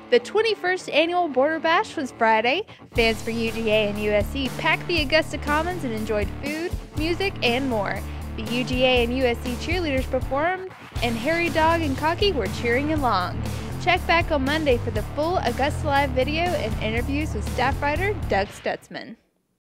The 21st annual Border Bash was Friday. Fans for UGA and USC packed the Augusta Commons and enjoyed food, music, and more. The UGA and USC cheerleaders performed, and Harry Dog and Cocky were cheering along. Check back on Monday for the full Augusta Live video and interviews with staff writer Doug Stutzman.